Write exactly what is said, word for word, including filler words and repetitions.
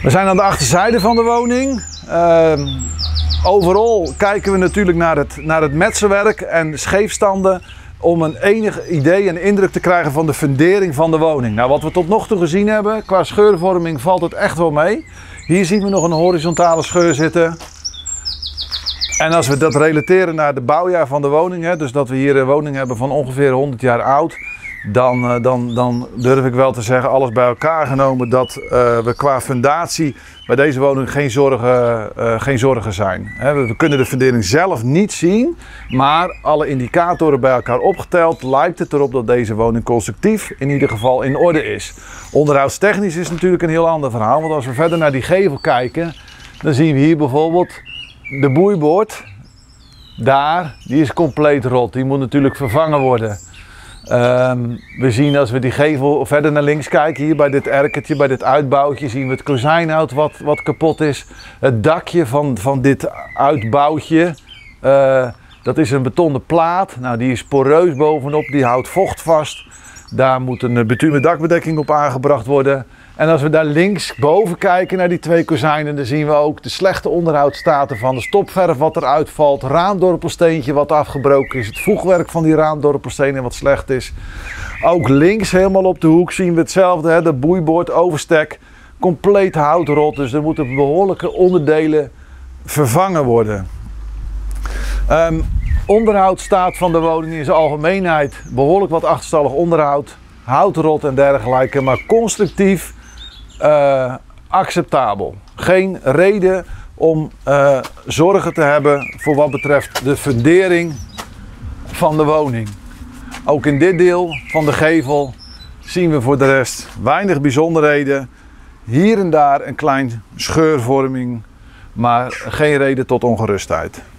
We zijn aan de achterzijde van de woning. Uh, overal kijken we natuurlijk naar het, naar het metselwerk en scheefstanden om een enig idee en indruk te krijgen van de fundering van de woning. Nou, wat we tot nog toe gezien hebben, qua scheurvorming valt het echt wel mee. Hier zien we nog een horizontale scheur zitten. En als we dat relateren naar de bouwjaar van de woning, hè, dus dat we hier een woning hebben van ongeveer honderd jaar oud, dan, dan, dan durf ik wel te zeggen, alles bij elkaar genomen, dat uh, we qua fundatie bij deze woning geen zorgen, uh, geen zorgen zijn. He, we, we kunnen de fundering zelf niet zien, maar alle indicatoren bij elkaar opgeteld lijkt het erop dat deze woning constructief in ieder geval in orde is. Onderhoudstechnisch is natuurlijk een heel ander verhaal, want als we verder naar die gevel kijken, dan zien we hier bijvoorbeeld de boeiboord. Daar, die is compleet rot, die moet natuurlijk vervangen worden. Um, we zien als we die gevel verder naar links kijken, hier bij dit erkertje, bij dit uitbouwtje, zien we het kozijnhout wat, wat kapot is. Het dakje van, van dit uitbouwtje, uh, dat is een betonnen plaat. Nou, die is poreus bovenop, die houdt vocht vast. Daar moet een bitumen dakbedekking op aangebracht worden. En als we daar links boven kijken naar die twee kozijnen, dan zien we ook de slechte onderhoudsstaten van de stopverf wat eruit valt, raamdorpelsteentje wat afgebroken is, het voegwerk van die raamdorpelstenen wat slecht is. Ook links helemaal op de hoek zien we hetzelfde, hè, de boeiboord, overstek, compleet houtrot, dus er moeten behoorlijke onderdelen vervangen worden. Um, onderhoudsstaat van de woning in zijn algemeenheid, behoorlijk wat achterstallig onderhoud, houtrot en dergelijke, maar constructief uh, acceptabel. Geen reden om uh, zorgen te hebben voor wat betreft de fundering van de woning. Ook in dit deel van de gevel zien we voor de rest weinig bijzonderheden. Hier en daar een klein scheurvorming, maar geen reden tot ongerustheid.